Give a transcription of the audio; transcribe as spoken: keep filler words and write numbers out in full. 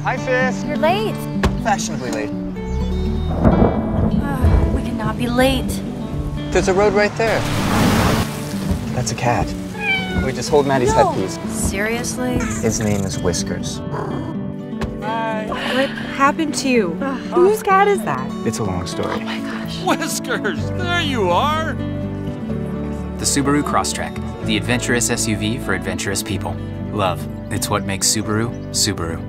Hi, sis. You're late. Fashionably late. Uh, we cannot be late. There's a road right there. That's a cat. We just hold Maddie's No. headpiece. Seriously? His name is Whiskers. What happened to you? Whose cat is that? It's a long story. Oh my gosh. Whiskers! There you are! The Subaru Crosstrek, the adventurous S U V for adventurous people. Love, it's what makes Subaru, Subaru.